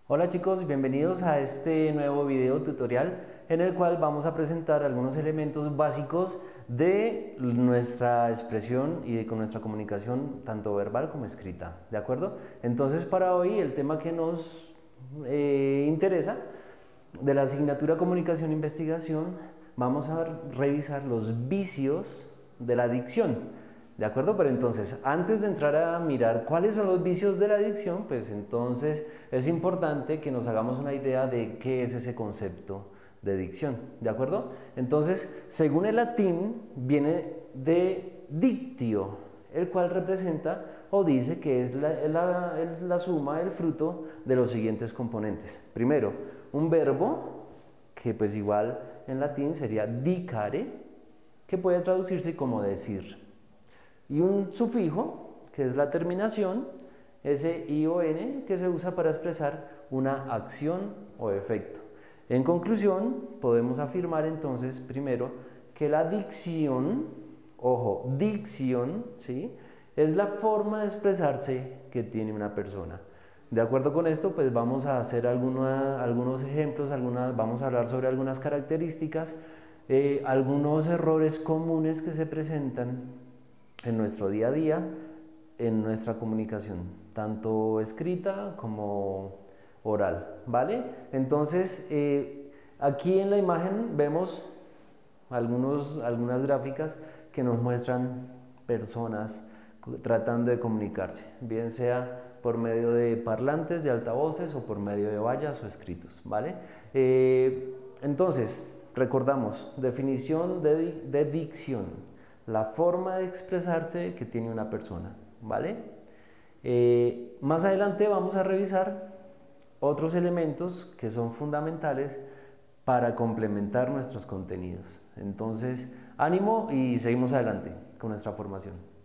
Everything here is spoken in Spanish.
Hola chicos, bienvenidos a este nuevo video tutorial en el cual vamos a presentar algunos elementos básicos de nuestra expresión y con nuestra comunicación tanto verbal como escrita, ¿de acuerdo? Entonces para hoy el tema que nos interesa de la asignatura Comunicación e Investigación, vamos a revisar los vicios de la dicción. ¿De acuerdo? Pero entonces, antes de entrar a mirar cuáles son los vicios de la dicción, pues entonces es importante que nos hagamos una idea de qué es ese concepto de dicción. ¿De acuerdo? Entonces, según el latín, viene de dictio, el cual representa o dice que es la suma, el fruto de los siguientes componentes. Primero, un verbo, que pues igual en latín sería dicare, que puede traducirse como decir. Y un sufijo, que es la terminación, S-I-O-N, que se usa para expresar una acción o efecto. En conclusión, podemos afirmar entonces primero que la dicción, ojo, dicción, ¿sí?, es la forma de expresarse que tiene una persona. De acuerdo con esto, pues vamos a hacer algunos ejemplos, vamos a hablar sobre algunas características, algunos errores comunes que se presentan en nuestro día a día, en nuestra comunicación, tanto escrita como oral, ¿vale? Entonces, aquí en la imagen vemos algunas gráficas que nos muestran personas tratando de comunicarse, bien sea por medio de parlantes, de altavoces o por medio de vallas o escritos, ¿vale? Entonces, recordamos, definición de dicción: la forma de expresarse que tiene una persona, ¿vale? Más adelante vamos a revisar otros elementos que son fundamentales para complementar nuestros contenidos. Entonces, ánimo y seguimos adelante con nuestra formación.